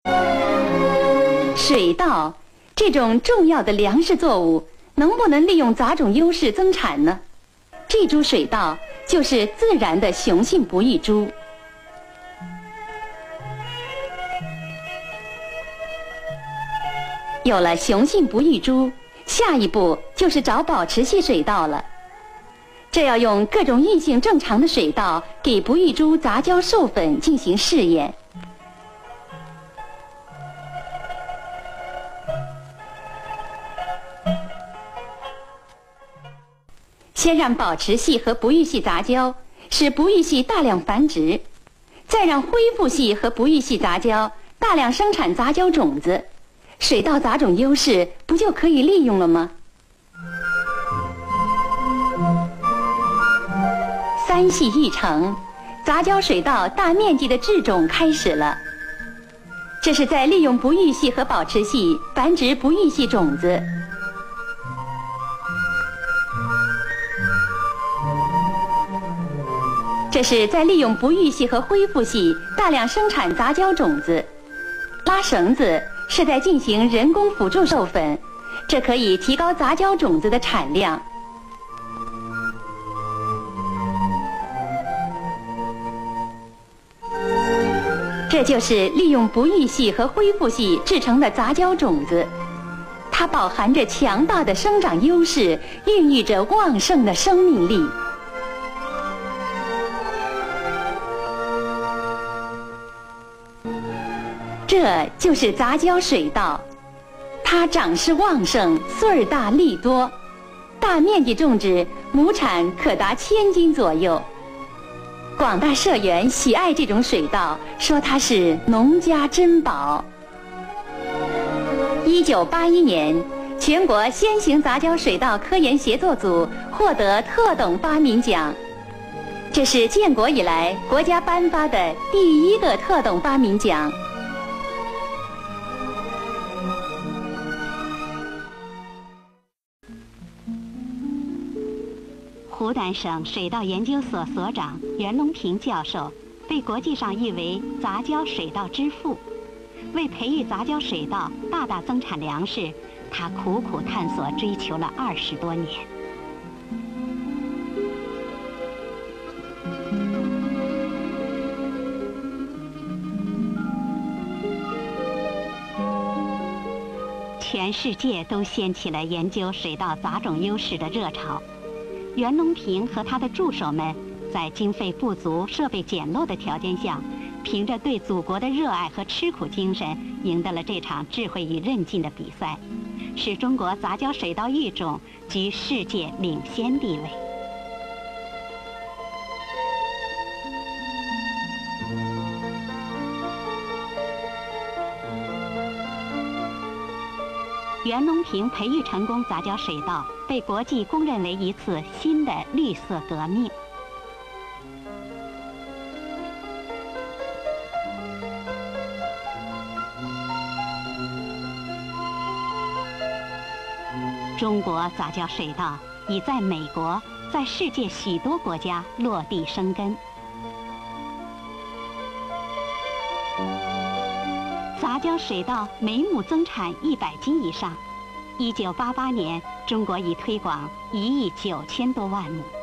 水稻这种重要的粮食作物，能不能利用杂种优势增产呢？这株水稻就是自然的雄性不育株。有了雄性不育株，下一步就是找保持系水稻了。这要用各种异性正常的水稻给不育株杂交授粉进行试验。先让保持系和不育系杂交，使不育系大量繁殖，再让恢复系和不育系杂交，大量生产杂交种子，水稻杂种优势不就可以利用了吗？3系育成，杂交水稻大面积的制种开始了。这是在利用不育系和保持系繁殖不育系种子。这是在利用不育系和恢复系大量生产杂交种子。拉绳子是在进行人工辅助授粉，这可以提高杂交种子的产量。这就是利用不育系和恢复系制成的杂交种子，它饱含着强大的生长优势，孕育着旺盛的生命力。这就是杂交水稻，它长势旺盛，穗儿大粒多，大面积种植，亩产可达1000斤左右。广大社员喜爱这种水稻，说它是农家珍宝。1981年，全国先行杂交水稻科研协作组获得特等发明奖，这是建国以来国家颁发的第1个特等发明奖。 湖南省水稻研究所所长袁隆平教授被国际上誉为杂交水稻之父。为培育杂交水稻大大增产粮食，他苦苦探索追求了20多年。全世界都掀起了研究水稻杂种优势的热潮。袁隆平和他的助手们在经费不足、设备简陋的条件下，凭着对祖国的热爱和吃苦精神，赢得了这场智慧与韧劲的比赛，使中国杂交水稻育种居世界领先地位。袁隆平培育成功杂交水稻，被国际公认为一次新的绿色革命。中国杂交水稻已在美国，在世界许多国家落地生根。杂交水稻每亩增产100斤以上。1988年，中国已推广1亿9千多万亩。